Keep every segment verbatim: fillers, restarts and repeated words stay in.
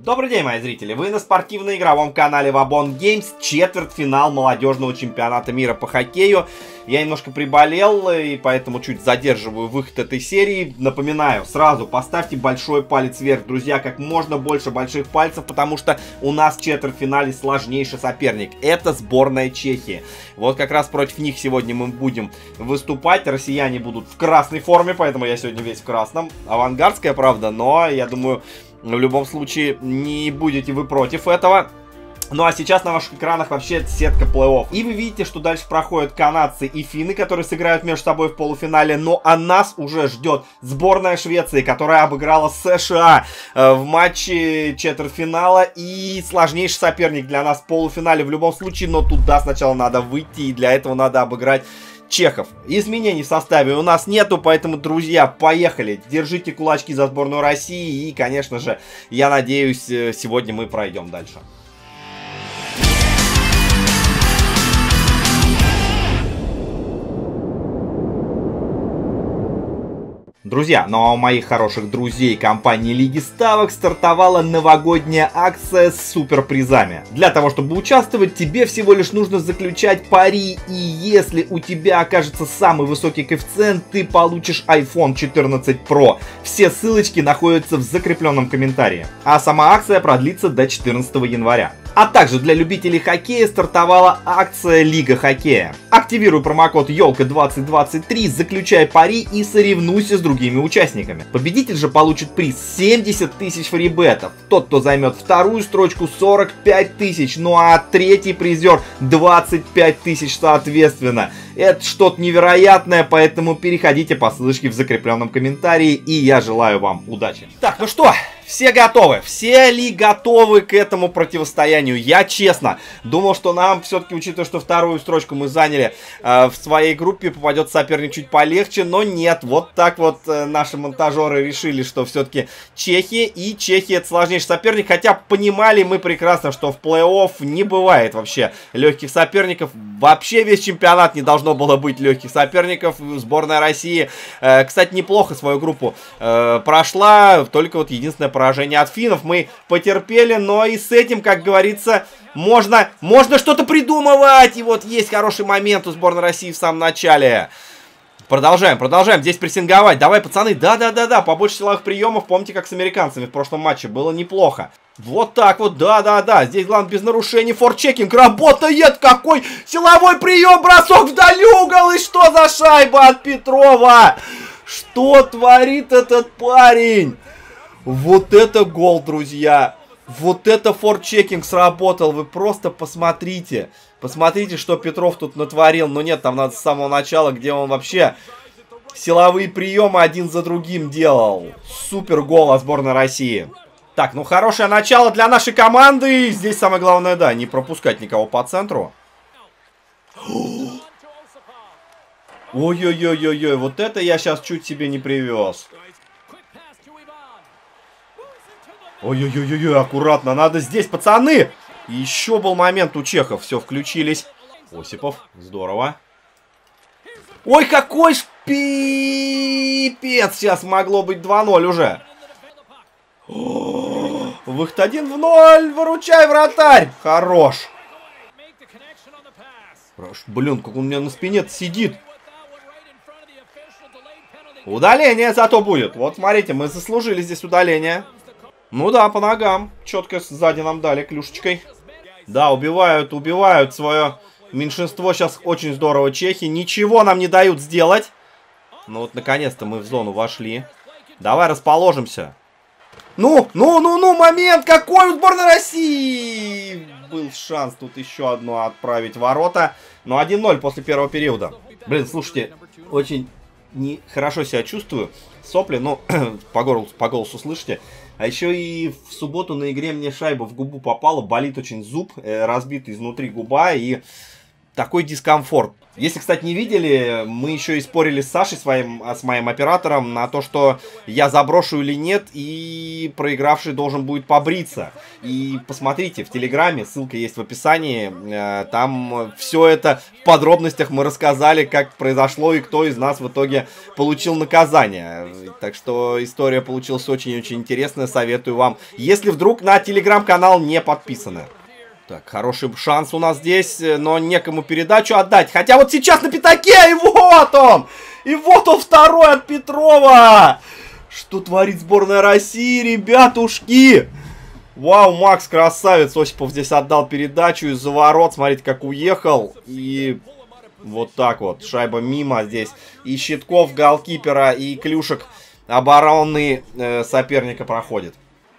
Добрый день, мои зрители! Вы на спортивно-игровом канале Wabong Games, четвертьфинал молодежного чемпионата мира по хоккею. Я немножко приболел, и поэтому чуть задерживаю выход этой серии. Напоминаю, сразу поставьте большой палец вверх, друзья, как можно больше больших пальцев, потому что у нас в четвертьфинале сложнейший соперник. Это сборная Чехии. Вот как раз против них сегодня мы будем выступать. Россияне будут в красной форме, поэтому я сегодня весь в красном. Авангардская, правда, но я думаю... В любом случае, не будете вы против этого. Ну а сейчас на ваших экранах вообще сетка плей-офф. И вы видите, что дальше проходят канадцы и финны, которые сыграют между собой в полуфинале. Ну а нас уже ждет сборная Швеции, которая обыграла США э, в матче четвертьфинала. И сложнейший соперник для нас в полуфинале в любом случае. Но туда сначала надо выйти, и для этого надо обыграть чехов. Изменений в составе у нас нету, поэтому, друзья, поехали. Держите кулачки за сборную России. И, конечно же, я надеюсь, сегодня мы пройдем дальше. Друзья, ну а у моих хороших друзей компании Лиги Ставок стартовала новогодняя акция с суперпризами. Для того, чтобы участвовать, тебе всего лишь нужно заключать пари, и если у тебя окажется самый высокий коэффициент, ты получишь айфон четырнадцать про. Все ссылочки находятся в закрепленном комментарии. А сама акция продлится до четырнадцатого января. А также для любителей хоккея стартовала акция Лига Хоккея. Активируй промокод елка двадцать двадцать три, заключай пари и соревнуйся с другими участниками. Победитель же получит приз семьдесят тысяч фрибетов. Тот, кто займет вторую строчку, сорок пять тысяч. Ну а третий призер двадцать пять тысяч соответственно. Это что-то невероятное, поэтому переходите по ссылочке в закрепленном комментарии, и я желаю вам удачи. Так, ну что, все готовы? Все ли готовы к этому противостоянию? Я, честно, думал, что нам, все-таки, учитывая, что вторую строчку мы заняли э, в своей группе, попадет соперник чуть полегче, но нет. Вот так вот э, наши монтажеры решили, что все-таки Чехия, и Чехия это сложнейший соперник, хотя понимали мы прекрасно, что в плей-офф не бывает вообще легких соперников. Вообще весь чемпионат не должно было быть легких соперников. Сборная России, э, кстати, неплохо свою группу э, прошла, только вот единственное поражение от финнов мы потерпели, но и с этим, как говорится, можно, можно что-то придумывать. И вот есть хороший момент у сборной России в самом начале. Продолжаем, продолжаем здесь прессинговать. Давай, пацаны, да-да-да-да, побольше силовых приемов. Помните, как с американцами в прошлом матче было неплохо. Вот так вот, да-да-да. Здесь, главное, без нарушений. Форчекинг работает. Какой силовой прием, бросок вдаль угол. И что за шайба от Петрова? Что творит этот парень? Вот это гол, друзья. Вот это форчекинг сработал. Вы просто посмотрите. Посмотрите, что Петров тут натворил. Но нет, там надо с самого начала, где он вообще силовые приемы один за другим делал. Супер гол от сборной России. Так, ну хорошее начало для нашей команды. Здесь самое главное, да, не пропускать никого по центру. Ой-ой-ой-ой-ой, вот это я сейчас чуть себе не привез. Ой-ой-ой-ой, аккуратно, надо здесь, пацаны! Еще был момент у чехов, все, включились. Осипов, здорово. Ой, какой ж пипец! Сейчас могло быть два ноль уже. О, выход один в ноль, выручай, вратарь! Хорош. Хорош. Блин, как он у меня на спине сидит. Удаление зато будет. Вот смотрите, мы заслужили здесь удаление. Ну да, по ногам. Четко сзади нам дали клюшечкой. Да, убивают, убивают свое меньшинство. Сейчас очень здорово чехи. Ничего нам не дают сделать. Ну вот, наконец-то мы в зону вошли. Давай расположимся. Ну, ну, ну, ну, момент какой у сборной России! Был шанс тут еще одно отправить в ворота. Но один ноль после первого периода. Блин, слушайте, очень нехорошо себя чувствую. Сопли, ну, по голосу, по голосу слышите. А еще и в субботу на игре мне шайба в губу попала. Болит очень зуб, э, разбит изнутри губа. И такой дискомфорт. Если, кстати, не видели, мы еще и спорили с Сашей, своим, с моим оператором, на то, что я заброшу или нет, и проигравший должен будет побриться. И посмотрите, в Телеграме, ссылка есть в описании, там все это в подробностях мы рассказали, как произошло и кто из нас в итоге получил наказание. Так что история получилась очень-очень интересная, советую вам, если вдруг на Телеграм-канал не подписаны. Так, хороший шанс у нас здесь, но некому передачу отдать. Хотя вот сейчас на пятаке, и вот он! И вот он второй от Петрова! Что творит сборная России, ребятушки? Вау, Макс, красавец. Осипов здесь отдал передачу из-за ворот. Смотрите, как уехал. И вот так вот, шайба мимо здесь. И Щитков, голкипера, и Клюшек оборонный э, соперника проходит.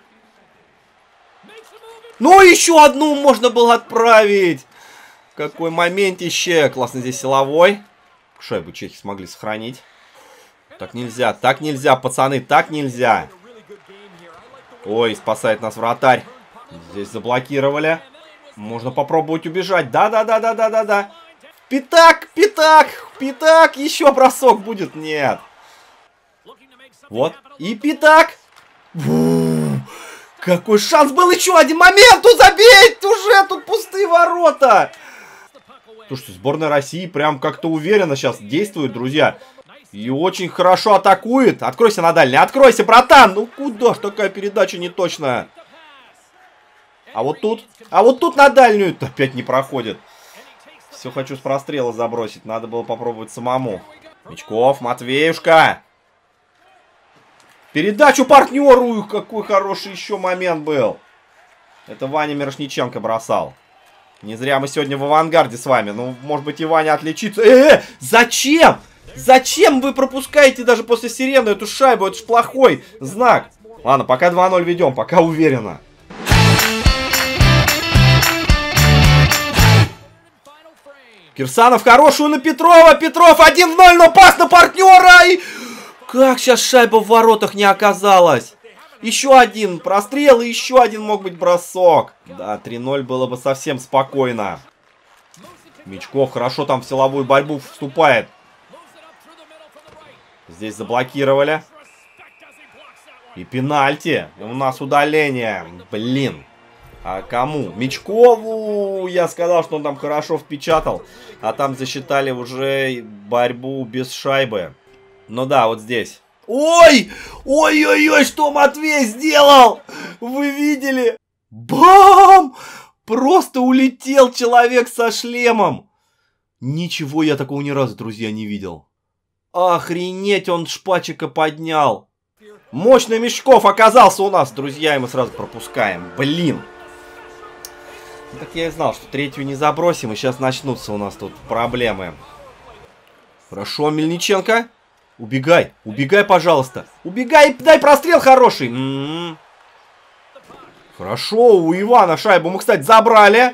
Ну, еще одну можно было отправить. Какой моментище. Классно здесь силовой. Шайбу чехи смогли сохранить. Так нельзя, так нельзя, пацаны, так нельзя. Ой, спасает нас вратарь. Здесь заблокировали. Можно попробовать убежать. Да-да-да-да-да-да-да. Пятак, пятак, пятак. Еще бросок будет. Нет. Вот. И пятак. Какой шанс был, еще один момент, ну забей, уже тут пустые ворота. Слушайте, сборная России прям как-то уверенно сейчас действует, друзья. И очень хорошо атакует. Откройся на дальний, откройся, братан. Ну куда ж такая передача неточная. А вот тут, а вот тут на дальнюю опять не проходит. Все хочу с прострела забросить, надо было попробовать самому. Мячков, Матвеюшка. Передачу партнеру. Какой хороший еще момент был. Это Ваня Мирошниченко бросал. Не зря мы сегодня в авангарде с вами. Ну, может быть, и Ваня отличится. Э-э, зачем? Зачем вы пропускаете даже после сирены эту шайбу? Это ж плохой знак. Ладно, пока два ноль ведем, пока уверенно. Кирсанов хорошую на Петрова. Петров один ноль, но пас на партнера. И... Как сейчас шайба в воротах не оказалась? Еще один прострел и еще один мог быть бросок. Да, три ноль было бы совсем спокойно. Мячков хорошо там в силовую борьбу вступает. Здесь заблокировали. И пенальти. У нас удаление. Блин. А кому? Мячкову. Я сказал, что он там хорошо впечатал. А там засчитали уже борьбу без шайбы. Ну да, вот здесь. Ой! Ой-ой-ой, что Матвей сделал? Вы видели? Бам! Просто улетел человек со шлемом. Ничего я такого ни разу, друзья, не видел. Охренеть, он шпачика поднял. Мощный Мешков оказался у нас, друзья, и мы сразу пропускаем. Блин. Ну, так я и знал, что третью не забросим, и сейчас начнутся у нас тут проблемы. Хорошо, Мельниченко. Убегай, убегай, пожалуйста. Убегай, дай прострел хороший. М-м-м. Хорошо, у Ивана шайбу мы, кстати, забрали.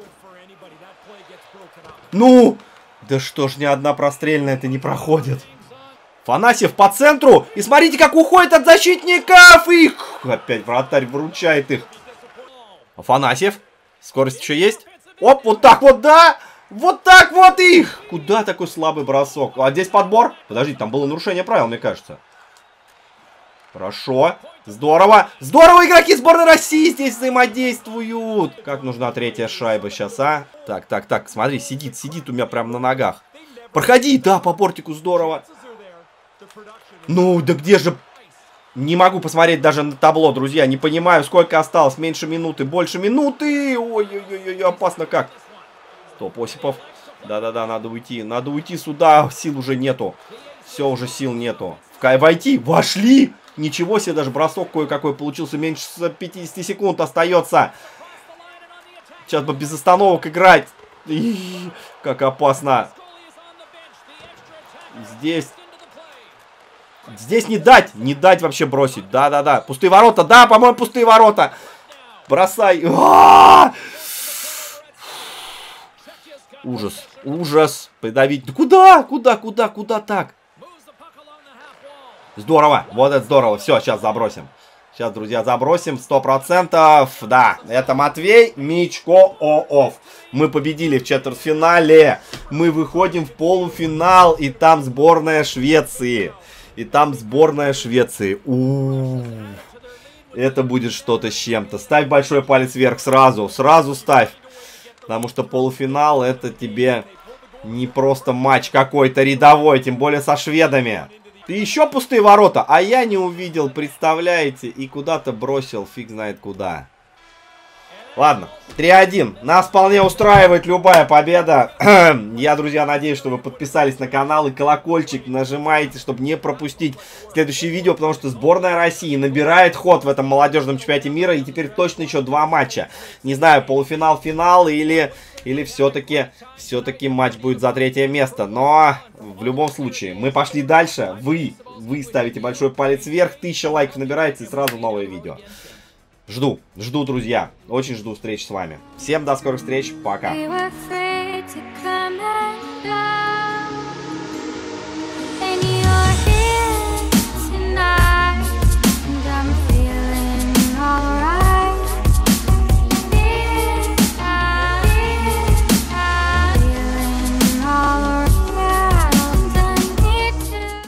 Ну, да что ж, ни одна прострельная это не проходит. Фанасьев по центру. И смотрите, как уходит от защитников. Их опять вратарь выручает их. Афанасьев. Скорость еще есть. Оп, вот так вот, да. Вот так вот их! Куда такой слабый бросок? А здесь подбор? Подождите, там было нарушение правил, мне кажется. Хорошо. Здорово. Здорово, игроки сборной России здесь взаимодействуют. Как нужна третья шайба сейчас, а? Так, так, так, смотри, сидит, сидит у меня прямо на ногах. Проходи, да, по бортику, здорово. Ну, да где же... Не могу посмотреть даже на табло, друзья. Не понимаю, сколько осталось. Меньше минуты, больше минуты. Ой-ой-ой, опасно как. Стоп, Осипов. Да-да-да, надо уйти. Надо уйти сюда. Сил уже нету. Все, уже сил нету. Войти. Вошли. Ничего себе, даже бросок кое-какой получился. Меньше пятидесяти секунд остается. Сейчас бы без остановок играть. И, как опасно. Здесь. Здесь не дать. Не дать вообще бросить. Да-да-да. Пустые ворота. Да, по-моему, пустые ворота. Бросай. А-а-а! Ужас, ужас. Придавить. Да куда? Куда, куда, куда так? Здорово. Вот это здорово. Все, сейчас забросим. Сейчас, друзья, забросим сто процентов. Да, это Матвей Мичкоов. Мы победили в четвертьфинале. Мы выходим в полуфинал. И там сборная Швеции. И там сборная Швеции. У-у-у. Это будет что-то с чем-то. Ставь большой палец вверх сразу. Сразу ставь. Потому что полуфинал это тебе не просто матч какой-то рядовой. Тем более со шведами. И еще пустые ворота, а я не увидел, представляете? И куда-то бросил, фиг знает куда. Ладно, три один. Нас вполне устраивает любая победа. Я, друзья, надеюсь, что вы подписались на канал и колокольчик нажимаете, чтобы не пропустить следующее видео, потому что сборная России набирает ход в этом молодежном чемпионате мира. И теперь точно еще два матча. Не знаю, полуфинал, финал или... Или все-таки все-таки матч будет за третье место. Но в любом случае, мы пошли дальше. Вы, вы ставите большой палец вверх. Тысяча лайков набирается и сразу новое видео. Жду, жду, друзья. Очень жду встреч с вами. Всем до скорых встреч. Пока.